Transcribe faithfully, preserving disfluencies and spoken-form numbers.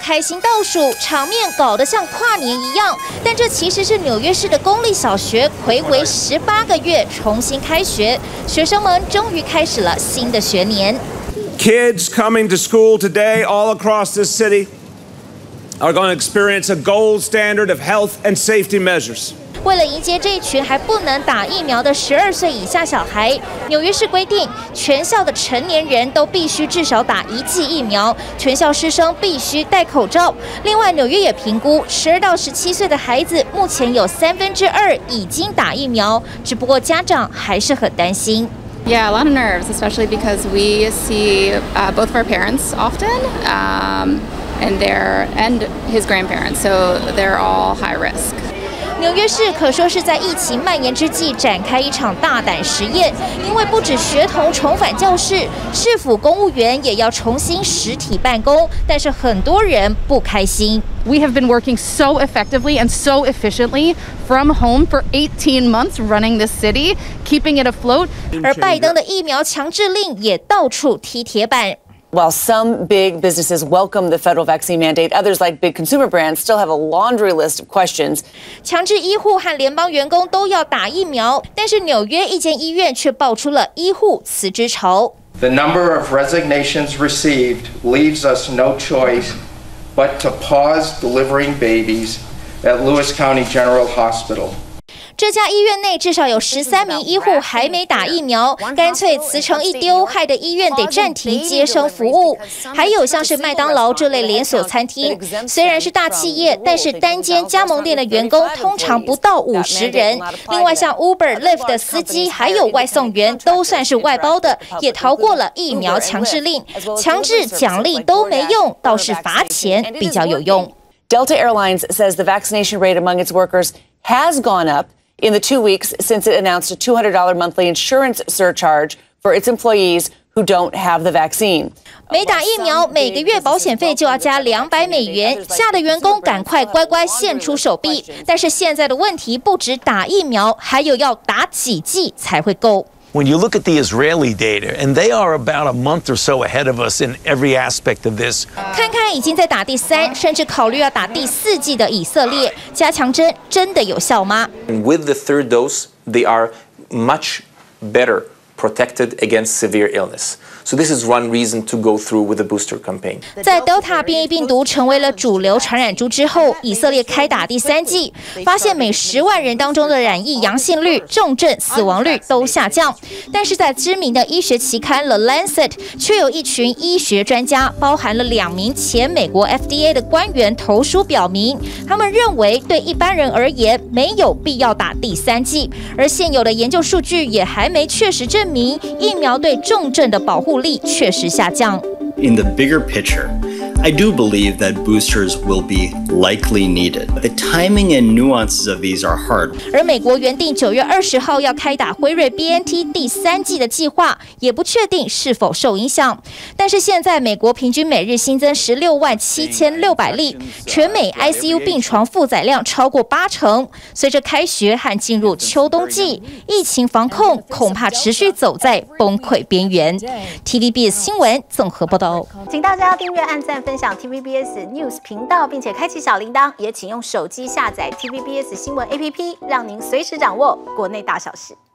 开心倒数，场面搞得像跨年一样。但这其实是纽约市的公立小学睽违十八个月重新开学，学生们终于开始了新的学年。 Kids coming to school today all across this city are going to experience a gold standard of health and safety measures. 为了迎接这一群还不能打疫苗的十二岁以下小孩，纽约市规定，全校的成年人都必须至少打一剂疫苗，全校师生必须戴口罩。另外，纽约也评估，十二到十七岁的孩子目前有三分之二已经打疫苗，只不过家长还是很担心。 Yeah, a lot of nerves, especially because we see uh, both of our parents often, um, and their and his grandparents, so they're all high risk. 纽约市可说是在疫情蔓延之际展开一场大胆实验，因为不止学童重返教室，市府公务员也要重新实体办公，但是很多人不开心。 We have been working so effectively and so efficiently from home for eighteen months, running this city, keeping it afloat. 而拜登的疫苗强制令也到处踢铁板。 While some big businesses welcome the federal vaccine mandate, others, like big consumer brands, still have a laundry list of questions. 强制医护和联邦员工都要打疫苗，但是纽约一间医院却爆出了医护辞职潮。 The number of resignations received leaves us no choice but to pause delivering babies at Lewis County General Hospital. 这家医院内至少有十三名医护还没打疫苗，干脆辞呈一丢，害得医院得暂停接生服务。还有像是麦当劳这类连锁餐厅，虽然是大企业，但是单间加盟店的员工通常不到五十人。另外像 Uber、Lyft 的司机还有外送员都算是外包的，也逃过了疫苗强制令。强制奖励都没用，倒是罚钱比较有用。 Delta Airlines says the vaccination rate among its workers has gone up in the two weeks since it announced a two hundred dollars monthly insurance surcharge for its employees who don't have the vaccine. 没打疫苗，每个月保险费就要加两百美元，吓得员工赶快乖乖献出手臂。但是现在的问题不止打疫苗，还有要打几剂才会够。 When you look at the Israeli data, and they are about a month or so ahead of us in every aspect of this. 看看已经在打第三，甚至考虑要打第四剂的以色列，加强针真的有效吗？ With the third dose, they are much better protected against severe illness. So this is one reason to go through with the booster campaign. 在 Delta 变异病毒成为了主流传染株之后，以色列开打第三剂，发现每十万人当中的染疫阳性率、重症、死亡率都下降。但是在知名的医学期刊《The Lancet》，却有一群医学专家，包含了两名前美国 F D A 的官员投书表明，他们认为对一般人而言没有必要打第三剂，而现有的研究数据也还没确实证明疫苗对重症的保护力确实下降。 In the bigger picture, I do believe that boosters will be likely needed. The timing and nuances of these are hard. 而美国原定九月二十号要开打辉瑞 B N T 第三剂的计划，也不确定是否受影响。但是现在美国平均每日新增十六万七千六百例，全美 I C U 病床负载量超过八成。随着开学和进入秋冬季，疫情防控恐怕持续走在崩溃边缘。T V B S 新闻综合报道。 请大家订阅、按赞、分享 T V B S News 频道，并且开启小铃铛。也请用手机下载 T V B S 新闻 A P P， 让您随时掌握国内大小事。